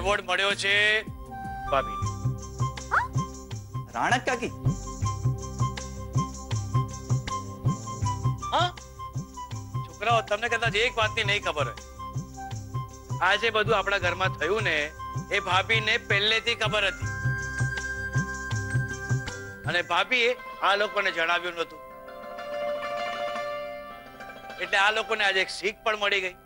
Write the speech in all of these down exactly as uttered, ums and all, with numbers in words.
Award મળ્યો છે ભાભી. રાણક કાકી. હા છોકરાઓ, તમને કદાચ એક વાતની નહીં ખબર હોય. આજે બધું આપણા ઘરમાં થયું ને એ ભાભીને પહેલેથી ખબર હતી અને ભાભીએ આ લોકોને જણાવ્યું નહોતું. એટલે આ લોકોને આજે એક શીખ પણ મળી ગઈ.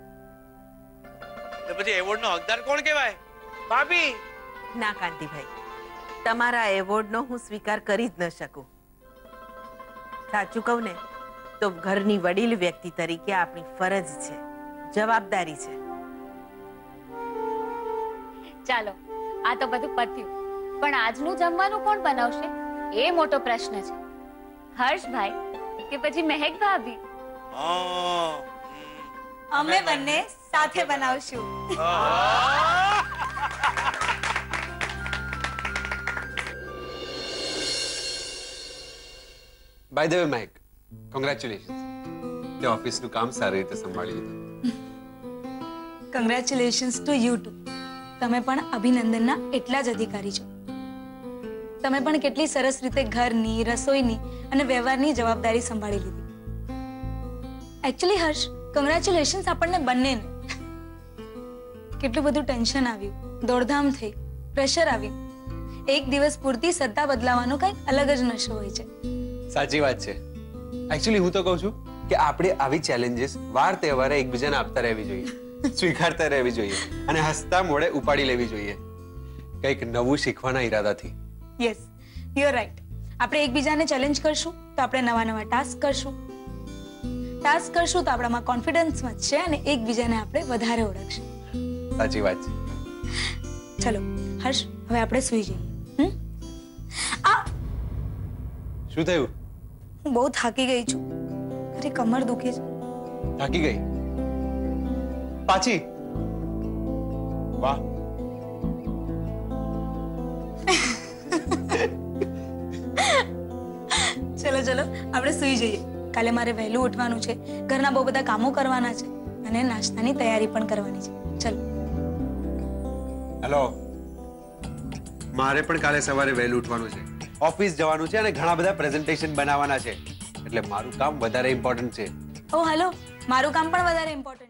તો પછી એવોર્ડ નો હકદાર કોણ કહેવાય? ભાભી. ના કાંતિભાઈ, તમારા એવોર્ડ નો હું સ્વીકાર કરી જ ન શકું. સાચું કહું ને તો ઘરની વડીલ વ્યક્તિ તરીકે આપણી ફરજ છે, જવાબદારી છે. ચાલો, આ તો બધું પત્યું, પણ આજનું જમવાનું કોણ બનાવશે એ મોટો પ્રશ્ન છે. હર્ષભાઈ કે પછી મહેક ભાભી? અમે બંને સાથે બનાવશું. By the way Mike, congratulations. તે ઓફિસનું કામ સારી રીતે સંભાળી લીધું. Congratulations to you too. તમે પણ અભિનંદનના એટલા જ અધિકારી છો. તમે પણ કેટલી સરસ રીતે ઘરની, રસોઈની અને વ્યવહારની જવાબદારી સંભાળી લીધી. એકચ્યુઅલી હર્ષ, કોંગ્રેચ્યુલેશન્સ આપણને બંનેને. કેટલું બધું ટેન્શન આવ્યું, દોડધામ થઈ, પ્રેશર આવ્યું. એક દિવસ પૂરતી સત્તા બદલાવાનો કંઈક અલગ જ નશો હોય છે. સાચી વાત છે. એકચ્યુઅલી હું તો કહું છું કે આપણે આવી ચેલેન્જીસ વાર તહેવારે એકબીજાને આપતા રહેવી જોઈએ, સ્વીકારતા રહેવી જોઈએ અને હસતા મોઢે ઉપાડી લેવી જોઈએ, કંઈક નવું શીખવાના ઈરાદાથી. Yes, you are right. આપણે એકબીજાને ચેલેન્જ કરશું તો આપણે નવા નવા ટાસ્ક કરશું. ટાસ્ક કરશું તો આપણામાં કોન્ફિડન્સ વધશે અને એકબીજાને આપણે વધારે ઓળખશું. સાચી વાત છે. ચલો હર્ષ, હવે આપણે સૂઈ જઈએ. હમ આ શું થયું? હું બહુ થાકી ગઈ છું. અરે કમર દુખે છે. થાકી ગઈ? પાછી? વાહ. ચલો ચલો આપણે સૂઈ જઈએ. કાલે મારે વહેલું ઉઠવાનું છે, ઘરના બહુ બધા કામો કરવાના છે અને નાસ્તાની તૈયારી પણ કરવાની છે. ચલો. હેલો, મારે પણ કાલે સવારે વહેલું ઉઠવાનું છે, ઓફિસ જવાનું છે અને ઘણા બધા પ્રેઝન્ટેશન બનાવવાના છે, એટલે મારું કામ વધારે ઇમ્પોર્ટન્ટ છે. ઓ હેલો, મારું કામ પણ વધારે ઇમ્પોર્ટન્ટ